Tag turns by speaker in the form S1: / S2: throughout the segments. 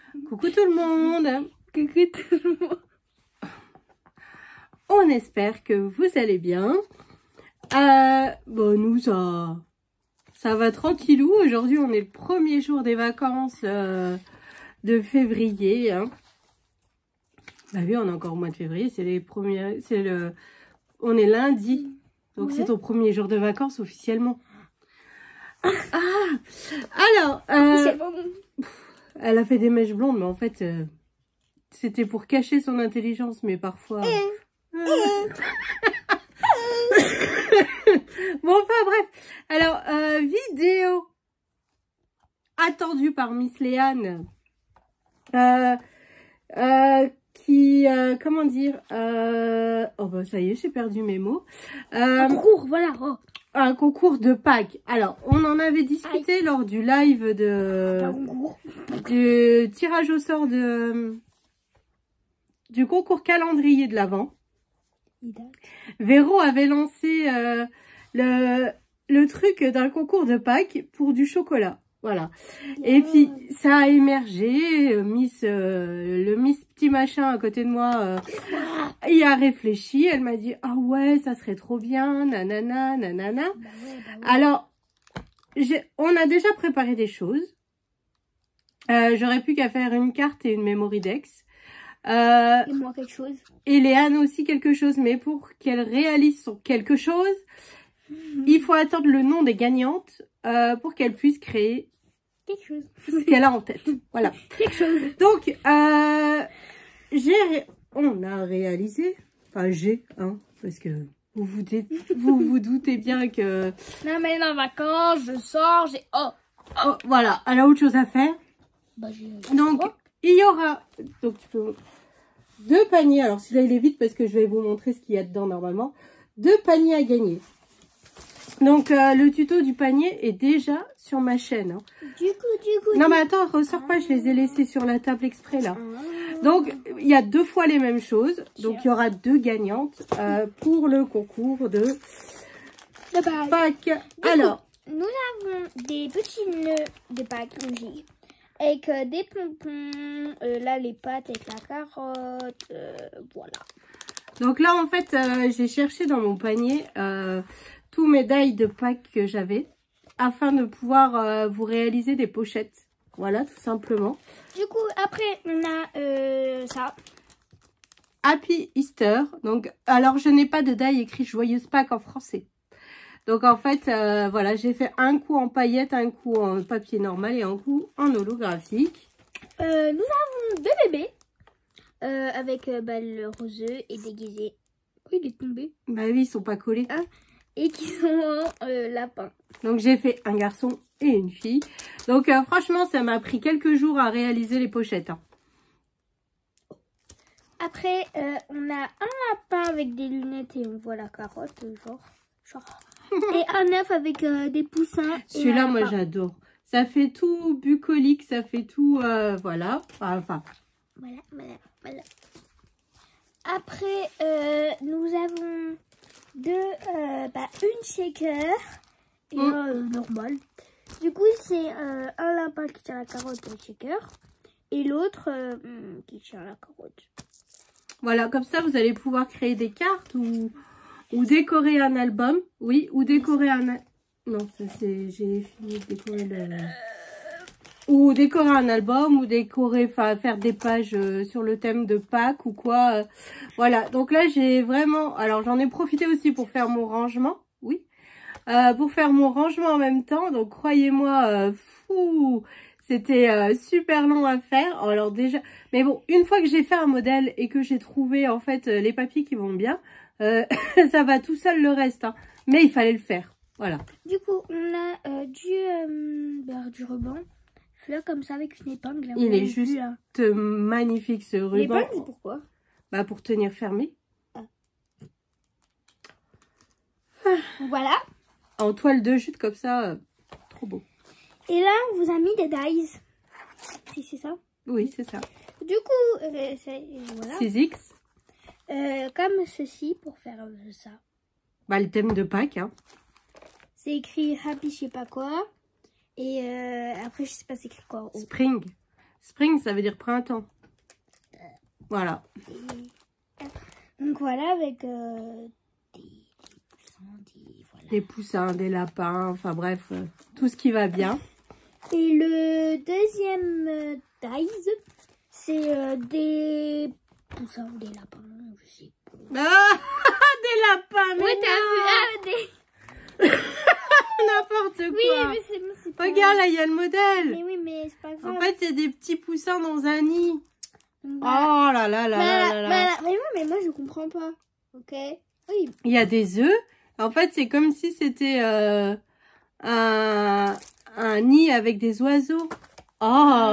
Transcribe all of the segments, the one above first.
S1: Coucou tout le monde.
S2: Coucou tout le monde.
S1: On espère que vous allez bien. Bon, nous, ça va tranquillou. Aujourd'hui, on est le premier jour des vacances de février. Hein. Bah oui, on est encore au mois de février. C'est les premiers. On est lundi. Donc, c'est ton premier jour de vacances officiellement. Alors, elle a fait des mèches blondes, mais en fait, c'était pour cacher son intelligence, mais parfois... Bon, enfin bref. Alors, vidéo attendue par Miss Léane, comment dire, oh bah ça y est, j'ai perdu mes mots.
S2: Un concours, voilà. Oh.
S1: Un concours de Pâques. Alors, on en avait discuté lors du live du tirage au sort du concours calendrier de l'Avent. Véro avait lancé le truc d'un concours de Pâques pour du chocolat. Voilà. Et puis, ça a émergé. Le Miss Petit Machin à côté de moi, il a réfléchi. Elle m'a dit, ah ouais, ça serait trop bien, nanana, nanana.
S2: Bah ouais.
S1: Alors, on a déjà préparé des choses. J'aurais plus qu'à faire une carte et une memory dex.
S2: Et moi quelque chose.
S1: Et Léane aussi quelque chose. Mais pour qu'elle réalise son quelque chose, il faut attendre le nom des gagnantes pour qu'elle puisse créer
S2: quelque chose.
S1: Ce qu'elle a en tête. Voilà.
S2: Quelque chose.
S1: Donc, on a réalisé, enfin hein, parce que vous vous doutez bien que...
S2: Non mais en vacances, je sors, j'ai...
S1: Oh, voilà, elle a autre chose à faire.
S2: Bah,
S1: donc, il y aura... Donc, tu peux... 2 paniers. Alors, celui-là, il est vite parce que je vais vous montrer ce qu'il y a dedans normalement. 2 paniers à gagner. Donc, le tuto du panier est déjà sur ma chaîne. Hein.
S2: Du coup...
S1: Non, mais attends, ressors pas, je les ai laissés sur la table exprès, là. Donc, il y a 2 fois les mêmes choses. Donc, il y aura 2 gagnantes pour le concours de Pâques. Alors,
S2: nous avons des petits nœuds de Pâques magiques avec des pompons. Là, les pâtes avec la carotte. Voilà.
S1: Donc là, en fait, j'ai cherché dans mon panier... tous mes die de Pâques que j'avais afin de pouvoir vous réaliser des pochettes. Voilà, tout simplement.
S2: Du coup, après, on a ça.
S1: Happy Easter. Donc, alors, je n'ai pas de die écrit Joyeuse Pâques en français. Donc, en fait, voilà, j'ai fait un coup en paillettes, un coup en papier normal et un coup en holographique.
S2: Nous avons 2 bébés avec le roseux et déguisé. Oh, il est tombé.
S1: Bah oui, ils sont pas collés.
S2: Ah. Et qui sont en lapin.
S1: Donc, j'ai fait un garçon et une fille. Donc, franchement, ça m'a pris quelques jours à réaliser les pochettes. Hein.
S2: Après, on a un lapin avec des lunettes et on voit la carotte, genre. Et un œuf avec des poussins.
S1: Celui-là, moi, j'adore. Ça fait tout bucolique, ça fait tout, voilà. Enfin.
S2: Voilà. Après, nous avons... une shaker et normal. Du coup, c'est un lapin qui tient la carotte au shaker et l'autre qui tient la carotte.
S1: Voilà, comme ça, vous allez pouvoir créer des cartes ou décorer un album. Oui, ou décorer un... Non, ça c'est... J'ai fini de décorer le... Ou décorer un album, ou décorer, enfin, faire des pages sur le thème de Pâques ou quoi. Voilà, donc là, j'ai vraiment... Alors, j'en ai profité aussi pour faire mon rangement. Oui. Pour faire mon rangement en même temps. Donc, croyez-moi, c'était super long à faire. Alors, déjà... Mais bon, une fois que j'ai fait un modèle et que j'ai trouvé, en fait, les papiers qui vont bien, ça va tout seul le reste. Hein. Mais il fallait le faire. Voilà.
S2: Du coup, on a du ruban. Là comme ça avec une épingle. Là,
S1: il est juste magnifique ce ruban.
S2: L'épingle, c'est pourquoi?
S1: Bah pour tenir fermé.
S2: Voilà.
S1: En toile de jute comme ça, trop beau.
S2: Et là on vous a mis des dies. Si c'est ça?
S1: Oui c'est ça.
S2: Du coup, voilà.
S1: 6X.
S2: Comme ceci pour faire ça.
S1: Bah le thème de Pâques. Hein.
S2: C'est écrit Happy je sais pas quoi. Et après, je sais pas c'est écrit quoi.
S1: Spring. Spring, ça veut dire printemps. Voilà.
S2: Donc voilà, avec
S1: Des poussins, des lapins, enfin bref, tout ce qui va bien.
S2: Et le deuxième dice, c'est des poussins ou des lapins, je sais pas.
S1: Ah, des lapins, mais
S2: Oui,
S1: non.
S2: t'as vu,
S1: N'importe quoi.
S2: oui, mais c'est pas...
S1: Regarde, là, il y a le modèle.
S2: Mais oui, mais c'est pas grave.
S1: En fait, c'est des petits poussins dans un nid.
S2: Bah,
S1: Oh là là là là là là.
S2: mais moi, je comprends pas. Ok. Oui.
S1: Il y a des œufs. En fait, c'est comme si c'était un nid avec des oiseaux. Oh.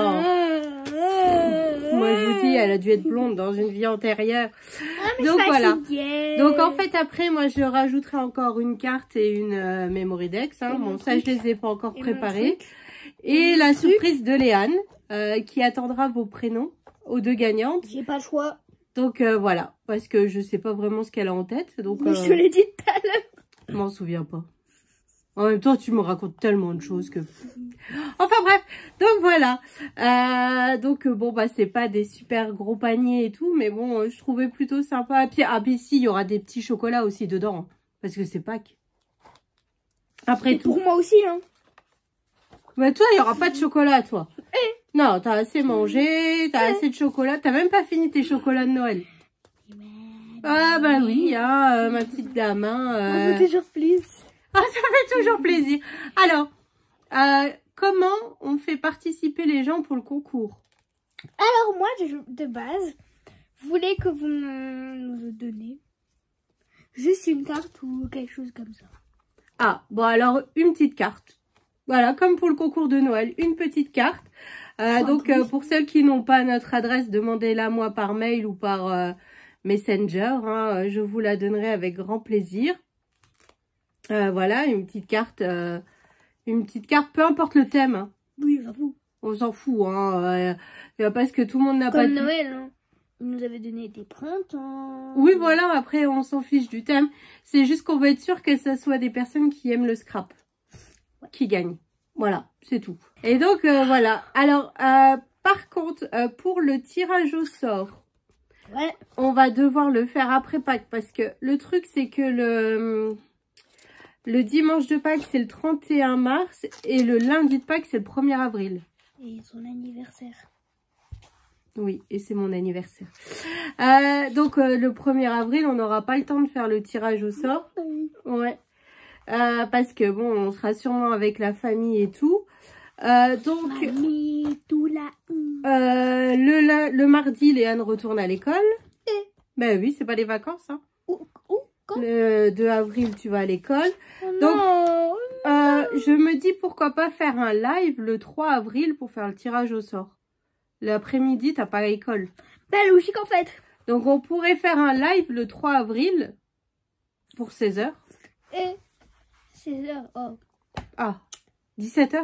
S1: Moi, je vous dis, elle a dû être blonde dans une vie antérieure. Donc voilà. Donc en fait, après, moi, je rajouterai encore une carte et une memory dex. Hein. Bon, ça, je les ai pas encore préparées. Et la surprise de Léane, qui attendra vos prénoms aux deux gagnantes.
S2: J'ai pas le choix.
S1: Donc voilà, parce que je sais pas vraiment ce qu'elle a en tête. Donc
S2: Mais je te l'ai dit tout à l'heure.
S1: je m'en souviens pas. En même temps, tu me racontes tellement de choses que... Enfin bref, donc voilà. Donc bon, bah c'est pas des super gros paniers et tout, mais bon, je trouvais plutôt sympa. Puis si, il y aura des petits chocolats aussi dedans, hein, parce que c'est Pâques. Après
S2: Et
S1: tout.
S2: pour moi aussi, hein.
S1: Bah toi, il y aura pas de chocolat, toi. Non, t'as assez mangé, t'as assez de chocolat. T'as même pas fini tes chocolats de Noël. Ah bah oui, hein, ma petite dame. Hein,
S2: Ça fait toujours plus.
S1: Ah, ça fait toujours plaisir. Alors, comment on fait participer les gens pour le concours?
S2: Alors moi, de base, je voulais que vous nous donniez juste une carte ou quelque chose comme ça.
S1: Ah, bon alors, une petite carte. Voilà, comme pour le concours de Noël, une petite carte. Donc, pour celles qui n'ont pas notre adresse, demandez-la moi par mail ou par Messenger. Hein, je vous la donnerai avec grand plaisir. Voilà, une petite carte, peu importe le thème. Hein.
S2: Oui, j'avoue.
S1: On s'en fout, hein. Parce que tout le monde n'a pas...
S2: Comme Noël, hein. Ils nous avaient donné des printemps.
S1: Oui, voilà, après, on s'en fiche du thème. C'est juste qu'on veut être sûr que ce soit des personnes qui aiment le scrap. Ouais. Qui gagnent. Voilà, c'est tout. Et donc, voilà. Alors, par contre, pour le tirage au sort,
S2: ouais,
S1: on va devoir le faire après Pâques. Parce que le truc, c'est que le dimanche de Pâques, c'est le 31 mars. Et le lundi de Pâques, c'est le 1er avril.
S2: Et son anniversaire.
S1: Oui, et c'est mon anniversaire. Donc, le 1er avril, on n'aura pas le temps de faire le tirage au sort. Ouais. Parce que, bon, on sera sûrement avec la famille et tout. Donc,
S2: Mamie, tout là.
S1: le mardi, Léane retourne à l'école. Ben oui, c'est pas les vacances, hein.
S2: Quand
S1: Le 2 avril, tu vas à l'école.
S2: Oh
S1: Donc,
S2: non.
S1: je me dis pourquoi pas faire un live le 3 avril pour faire le tirage au sort. L'après-midi, t'as pas l'école.
S2: Ben logique en fait.
S1: Donc, on pourrait faire un live le 3 avril pour 16h.
S2: Et 16h. Oh.
S1: Ah, 17h.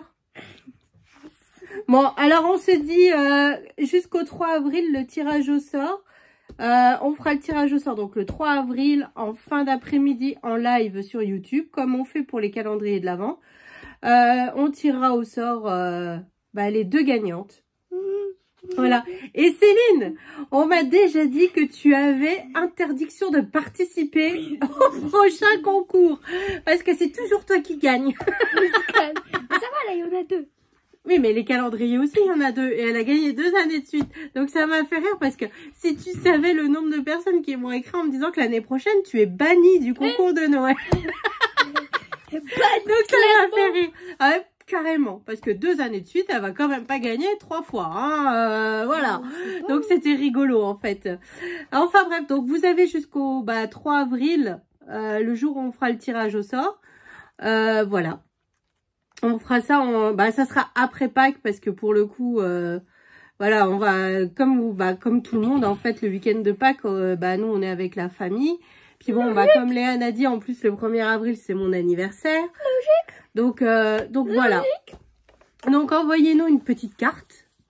S1: Bon, alors on se dit jusqu'au 3 avril le tirage au sort. On fera le tirage au sort donc le 3 avril en fin d'après-midi en live sur YouTube, comme on fait pour les calendriers de l'Avent. On tirera au sort les deux gagnantes. Voilà. Et Céline, on m'a déjà dit que tu avais interdiction de participer au prochain concours. Parce que c'est toujours toi qui gagne.
S2: Mais ça va, là, il y en a deux.
S1: Oui, mais les calendriers aussi, il y en a deux. Et elle a gagné 2 années de suite. Donc ça m'a fait rire parce que si tu savais le nombre de personnes qui m'ont écrit en me disant que l'année prochaine, tu es bannie du concours de Noël. Donc ça m'a fait rire. Ah ouais, carrément. Parce que 2 années de suite, elle va quand même pas gagner 3 fois. Hein, voilà. Donc c'était rigolo en fait. Enfin bref, donc vous avez jusqu'au 3 avril, le jour où on fera le tirage au sort. Voilà. On fera ça, ça sera après Pâques parce que pour le coup, voilà, on va, comme tout le monde en fait, le week-end de Pâques, nous on est avec la famille. Puis bon, comme Léane a dit, en plus le 1er avril c'est mon anniversaire. Logique. Donc voilà. Donc envoyez-nous une petite carte.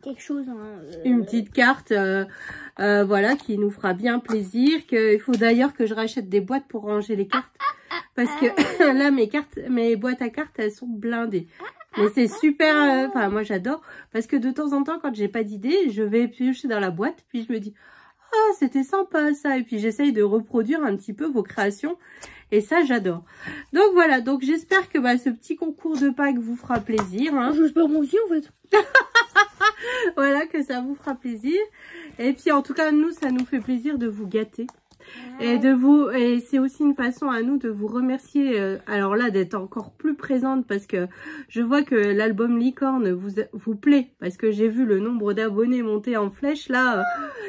S2: quelque chose. Hein,
S1: une petite carte, voilà, qui nous fera bien plaisir. Il faut d'ailleurs que je rachète des boîtes pour ranger les cartes. Parce que là, mes boîtes à cartes, elles sont blindées. Mais c'est super, enfin moi j'adore. Parce que de temps en temps, quand j'ai pas d'idée, je vais piocher dans la boîte. Puis je me dis, ah, c'était sympa ça. Et puis j'essaye de reproduire un petit peu vos créations. Et ça, j'adore. Donc voilà, donc j'espère que ce petit concours de Pâques vous fera plaisir. Hein.
S2: J'espère moi aussi en fait.
S1: Voilà, que ça vous fera plaisir. Et puis en tout cas, nous, ça nous fait plaisir de vous gâter. Et c'est aussi une façon à nous de vous remercier, alors là, d'être encore plus présente parce que je vois que l'album Licorne vous plaît. Parce que j'ai vu le nombre d'abonnés monter en flèche, là...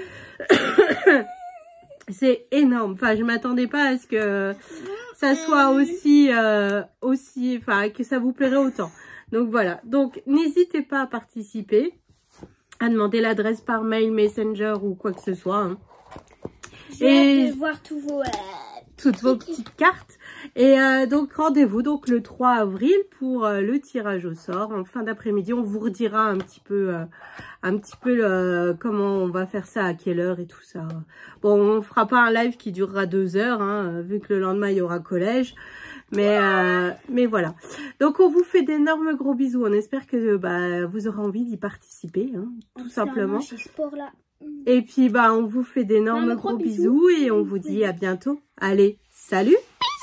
S1: c'est énorme. Enfin, je m'attendais pas à ce que ça soit aussi, enfin, que ça vous plairait autant. Donc voilà. Donc n'hésitez pas à participer, à demander l'adresse par mail, Messenger ou quoi que ce soit. Hein.
S2: Et voir
S1: toutes vos petites cartes. Et donc rendez-vous donc le 3 avril pour le tirage au sort en fin d'après-midi. On vous redira un petit peu comment on va faire ça, à quelle heure et tout ça. Bon, on fera pas un live qui durera 2 heures, hein, vu que le lendemain il y aura collège. Mais voilà. Donc on vous fait d'énormes gros bisous. On espère que vous aurez envie d'y participer, hein, tout simplement. Et puis on vous fait d'énormes gros bisous et on vous dit à bientôt. Allez, salut!